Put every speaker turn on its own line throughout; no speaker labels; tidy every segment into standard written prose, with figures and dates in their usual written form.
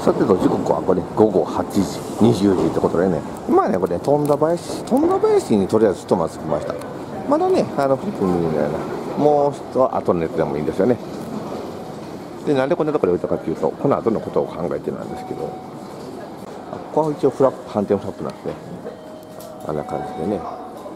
さてと時刻はこれ午後8時20時ってことでね、まあね、これね、富田林にとりあえず一晩着きました。まだね、フリップ見るんだよな。もう一後の熱でもいいんですよね。で、なんでこんなところに置いたかっていうと、この後のことを考えてなんですけど、ここは一応反転フラップなんですね。あんな感じでね。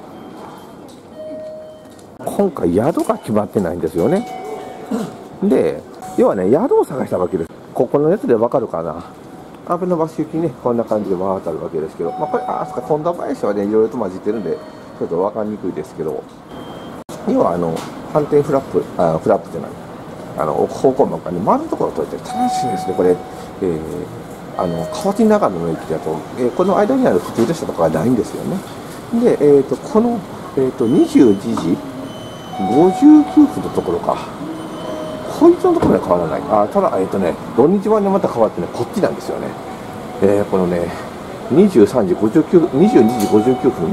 今回宿が決まってないんですよね。で、要はね、宿を探したわけです。ここのやつでわかるかな。阿部の橋行きね、こんな感じで渡るわけですけど、まあこれ、そっか、富田林はね、いろいろと混じってるんで、ちょっとわかりにくいですけど、要は反転フラップじゃない、方向幕がね、丸のところを取れて、正しいですね、これ、川内長野の駅だと、この間にある普通列車とかはないんですよね。で、この、21時59分のところか。こいつのところは変わらない。ただ、土日はね、また変わってね、こっちなんですよね。このね、22時59分、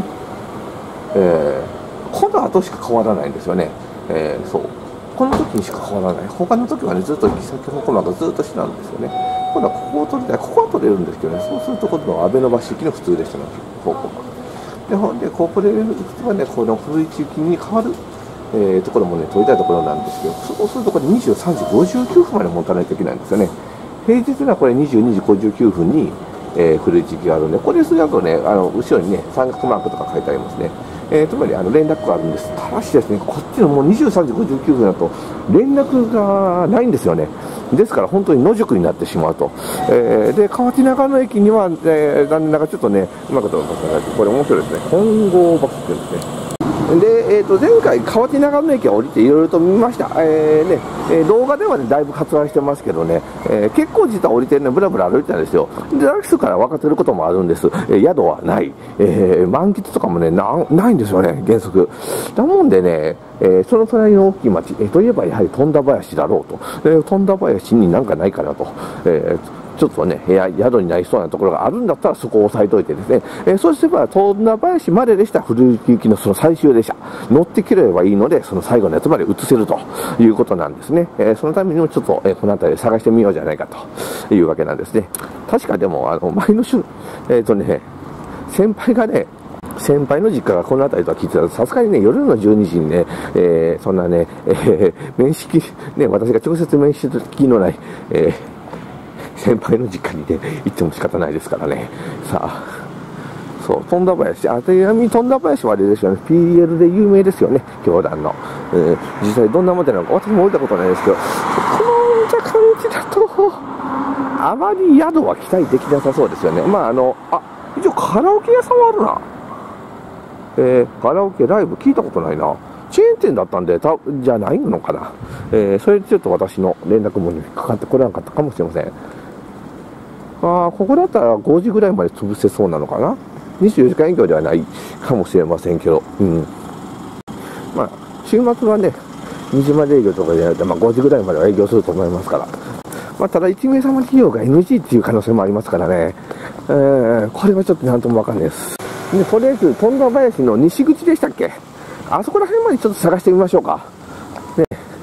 この後しか変わらないんですよね。そう。この時にしか変わらない。他の時はね、ずっと行き先方向なんかずっとしてたんですよね。今度はここを取りたい。ここは取れるんですけどね、そうすると、今度は阿部の橋行きの普通列車の方向幕。で、ほんで、ここで普通はね、この古市行きに変わる。ところもね、取りたいところなんですけど、そうするとこれ23時59分まで持たないといけないんですよね。平日はこれ22時59分に、古市行きがあるんで、これするとね、後ろにね、三角マークとか書いてありますね。つまり連絡があるんです。ただしですね、こっちのもう23時59分だと連絡がないんですよね。ですから本当に野宿になってしまうと。で、河内長野駅には、残念ながらちょっとね、うまくとこれ面白いですね。本郷バスっていうんですね。で、前回、河内長野駅を降りていろいろと見ました。動画ではね、だいぶ割愛してますけどね、結構実は降りてるのブラブラ歩いてたんですよ。で、ラクスから分かってることもあるんです。宿はない。満喫とかもね、ないんですよね、原則。だもんでね、その隣の大きい町、といえばやはり富田林だろうと。富田林になんかないかなと。ちょっとね、宿になりそうなところがあるんだったらそこを押さえといてですね、そうすれば富田林まででした古市行きのその最終列車、乗ってきればいいので、その最後のやつまで移せるということなんですね。そのためにもちょっと、この辺りで探してみようじゃないかというわけなんですね。確かでも、前の週、先輩の実家がこの辺りとは聞いてた。さすがにね、夜の12時にね、そんなね、面識、ね、私が直接面識のない、先輩の実家にね、行っても仕方ないですからね。さあ、そう、富田林、ちなみに富田林はあれですよね、PL で有名ですよね、教団の。実際どんなものなのか、私も降りたことないですけど、この感じだと、あまり宿は期待できなさそうですよね。まあ、一応カラオケ屋さんはあるな。カラオケライブ聞いたことないな。チェーン店だったんで、じゃないのかな。それでちょっと私の連絡網にかかってこれなかったかもしれません。ここだったら5時ぐらいまで潰せそうなのかな。24時間営業ではないかもしれませんけど、まあ、週末はね、2時まで営業とかじゃなくて、5時ぐらいまでは営業すると思いますから。ただ1名様利用が NG っていう可能性もありますからね。これはちょっとなんともわかんないです。で、とりあえず、富田林の西口でしたっけ？あそこら辺までちょっと探してみましょうか。ね。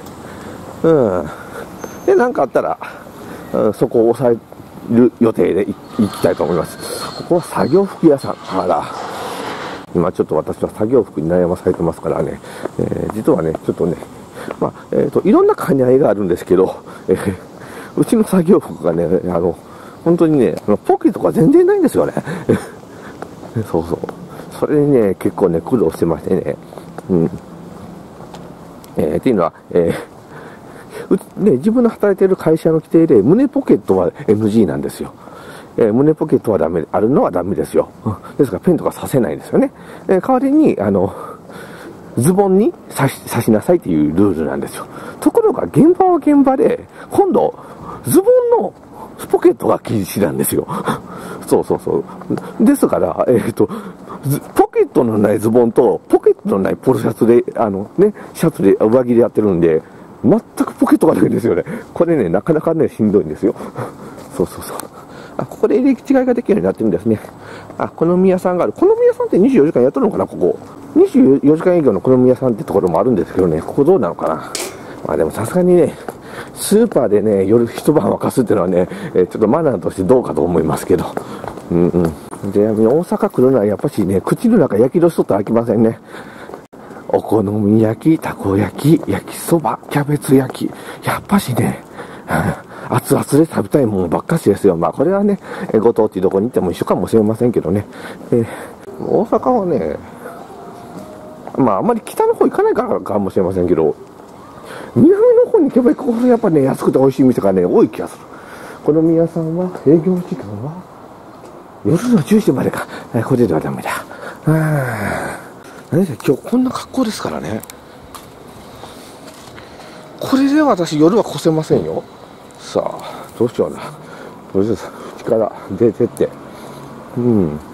で、なんかあったら、そこを抑える予定で行きたいと思います。ここは作業服屋さん。今ちょっと私は作業服に悩まされてますからね。実はね、ちょっとね、いろんな兼ね合いがあるんですけど、うちの作業服がね、本当にね、ポケットが全然ないんですよね。そうそう。それにね、結構ね、苦労してましてね。っていうのは、自分の働いている会社の規定で、胸ポケットは NG なんですよ。胸ポケットはダメ、あるのはダメですよ。ですから、ペンとか刺せないんですよね。代わりに、ズボンに刺しなさいっていうルールなんですよ。ところが、現場は現場で、今度、ズボンのポケットが禁止なんですよ。そう。ですから、ポケットのないズボンと、ポケットのないポロシャツで、シャツで上着でやってるんで、全くポケットがないんですよね。これね、なかなかね、しんどいんですよ。そう。ここで入れ違いができるようになってるんですね。この宮さんがある。この宮さんって24時間やっとるのかな、ここ。24時間営業のこの宮さんってところもあるんですけどね、ここどうなのかな。でもさすがにね、 スーパーでね、夜一晩沸かすっていうのはね、ちょっとマナーとしてどうかと思いますけど。うんうん。で、大阪来るのはやっぱしね、口の中焼きどしとって飽きませんね。お好み焼き、たこ焼き、焼きそば、キャベツ焼き。やっぱしね、熱々で食べたいものばっかしですよ。まあこれはね、ご当地どこに行っても一緒かもしれませんけどね。大阪はね、まああんまり北の方行かないからかもしれませんけど、南の方に行けば行くほどやっぱね、安くて美味しい店がね、多い気がする。この宮さんは営業時間は夜の10時までか。これではダメだ。何せ今日こんな格好ですからね。これで私夜は越せませんよ。さあ、どうしような。とりあえず、口から出てって。うん。